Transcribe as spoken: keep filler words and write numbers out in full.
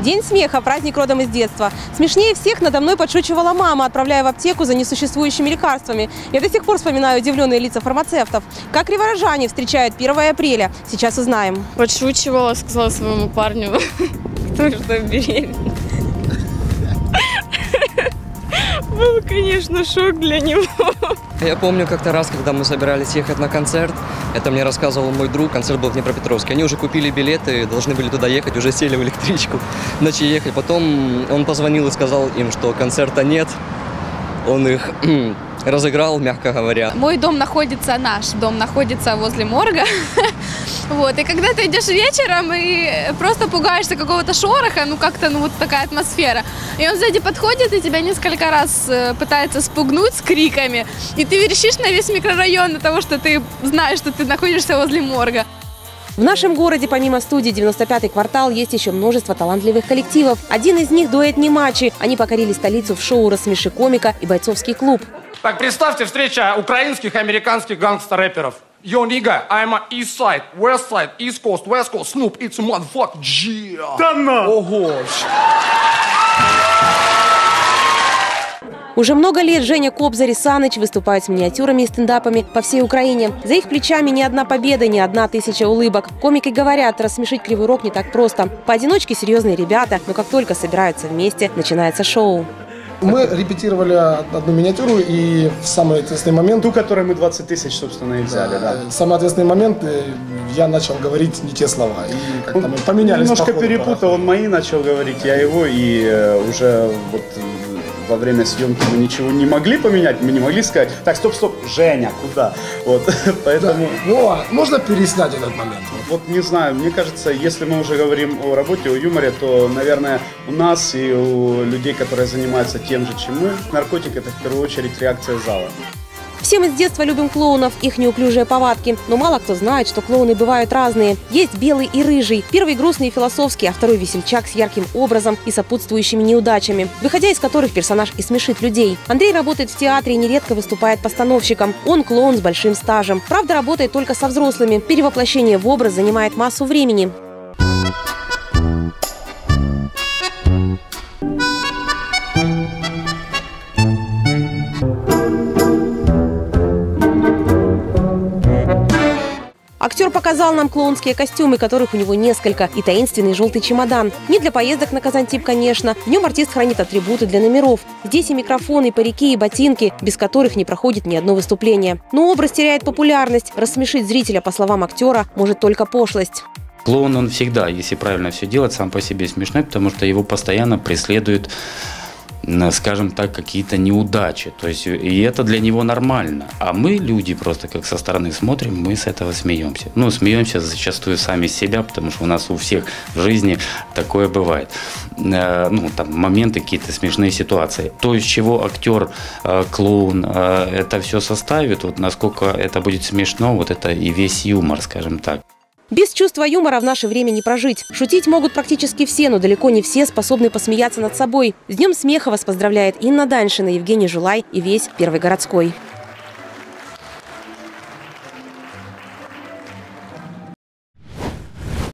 День смеха, праздник родом из детства. Смешнее всех надо мной подшучивала мама, отправляя в аптеку за несуществующими лекарствами. Я до сих пор вспоминаю удивленные лица фармацевтов. Как риворожане встречают первое апреля? Сейчас узнаем. Подшучивала, сказала своему парню, кто что беременна. Был, конечно, шок для него. Я помню как-то раз, когда мы собирались ехать на концерт, это мне рассказывал мой друг, концерт был в Днепропетровске. Они уже купили билеты, должны были туда ехать, уже сели в электричку, начали ехать. Потом он позвонил и сказал им, что концерта нет. Он их разыграл, мягко говоря. Мой дом находится, наш дом находится возле морга. Вот, и когда ты идешь вечером и просто пугаешься какого-то шороха, ну как-то, ну вот такая атмосфера. И он сзади подходит и тебя несколько раз пытается спугнуть с криками. И ты верещишь на весь микрорайон от того, что ты знаешь, что ты находишься возле морга. В нашем городе помимо студии девяносто пятый квартал есть еще множество талантливых коллективов. Один из них – дуэт «Немачи». Они покорили столицу в шоу «Рассмеши комика» и «Бойцовский клуб». Так, представьте, встреча украинских и американских гангстер-рэперов. Yo, nigga, I'm a East Side, West Side, East Coast, West Coast, Snoop, it's a motherfucking yeah. Да ну! Ого! Уже много лет Женя Кобзарь и Саныч выступают с миниатюрами и стендапами по всей Украине. За их плечами ни одна победа, ни одна тысяча улыбок. Комики говорят, рассмешить Кривой Рог не так просто. Поодиночке серьезные ребята, но как только собираются вместе, начинается шоу. Мы репетировали одну миниатюру, и в самый ответственный момент... Ту, которой мы двадцать тысяч, собственно, и взяли, да. В самый ответственный момент я начал говорить не те слова, и как-то мы поменялись. Немножко перепутал, он мои начал говорить, я его, и э, уже вот во время съемки мы ничего не могли поменять, мы не могли сказать, так, стоп, стоп, Женя, куда? Вот, поэтому... Да. О, можно переснять этот момент? Вот не знаю, мне кажется, если мы уже говорим о работе, о юморе, то, наверное, у нас и у людей, которые занимаются тем же, чем мы, наркотик – это в первую очередь реакция зала. Все мы с детства любим клоунов, их неуклюжие повадки. Но мало кто знает, что клоуны бывают разные. Есть белый и рыжий. Первый грустный и философский, а второй весельчак с ярким образом и сопутствующими неудачами, выходя из которых персонаж и смешит людей. Андрей работает в театре и нередко выступает постановщиком. Он клоун с большим стажем. Правда, работает только со взрослыми. Перевоплощение в образ занимает массу времени. Актер показал нам клоунские костюмы, которых у него несколько, и таинственный желтый чемодан. Не для поездок на Казантип, конечно. В нем артист хранит атрибуты для номеров. Здесь и микрофоны, и парики, и ботинки, без которых не проходит ни одно выступление. Но образ теряет популярность. Рассмешить зрителя, по словам актера, может только пошлость. Клоун, он всегда, если правильно все делать, сам по себе смешной, потому что его постоянно преследуют, скажем так, какие-то неудачи. То есть, и это для него нормально. А мы, люди, просто как со стороны смотрим, мы с этого смеемся. Ну, смеемся зачастую сами с себя, потому что у нас у всех в жизни такое бывает. Ну, там, моменты, какие-то смешные ситуации. То, из чего актер, клоун, это все составит, вот насколько это будет смешно, вот это и весь юмор, скажем так. Без чувства юмора в наше время не прожить. Шутить могут практически все, но далеко не все способны посмеяться над собой. С Днем смеха вас поздравляет Инна Даньшина, Евгений Жулай и весь Первый городской.